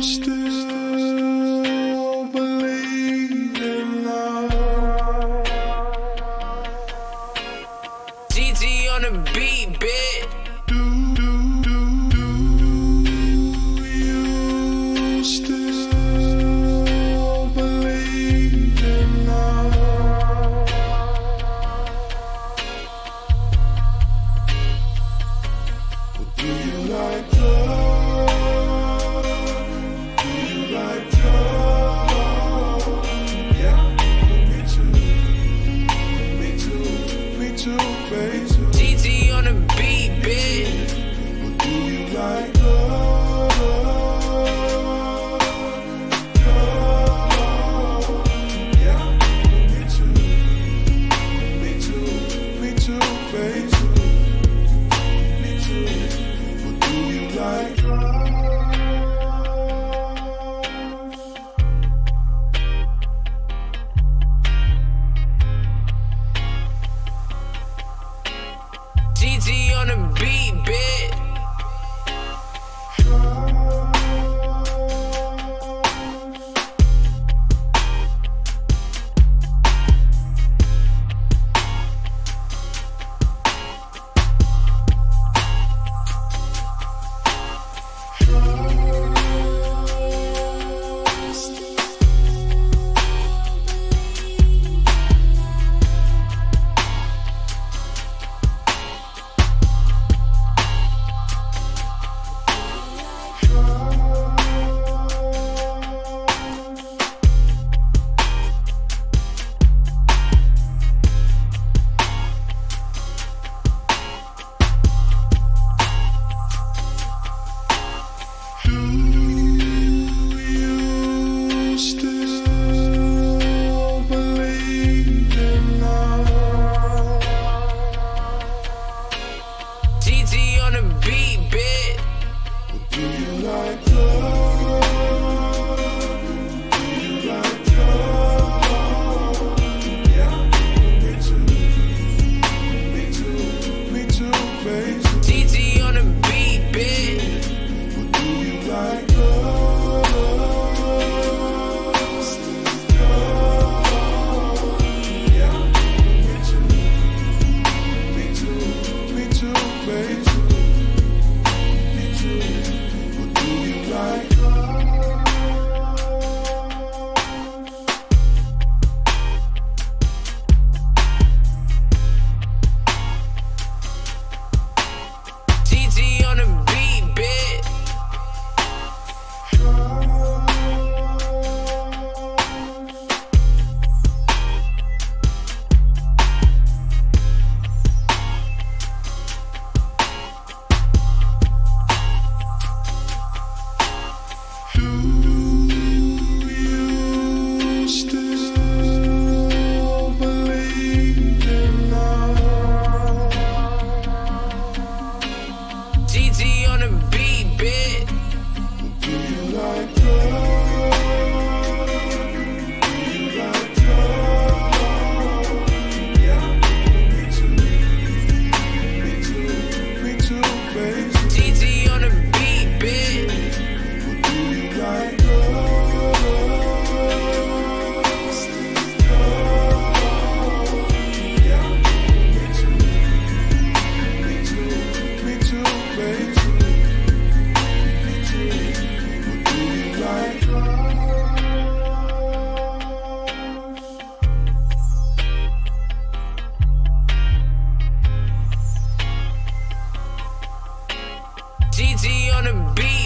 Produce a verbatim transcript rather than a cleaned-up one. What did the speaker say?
still believe in love? G G on the beat, bitch. Do, do, do, do you still believe in love? Or do you like love? Do you like love? Yeah, me too. Me too. Me too, baby. G G on the beat, bitch. Or do you like love? Love. Yeah, me too. Me too. Me too, baby. Me too. Or do you like love? G G on the beat, bitch. Do you still believe in love? G G on the beat, bitch. Or do you like love? Do you like love? Yeah, me too. Me too. Me too, baby. G G on the beat, bitch. Or do you like love? Love. Yeah, me too. Me too. Me too, baby. Me too. Or do you like love? G G on the beat, bitch. Do you still believe in love? G G on the beat, bitch. Do you like love? Do you like love? Yeah, me too. Me too. Me too, baby. G G on the beat, bitch. Or do you like love? Love. Yeah, me too. Me too. Me too, baby. Me too. Or do you like love? G G on the beat.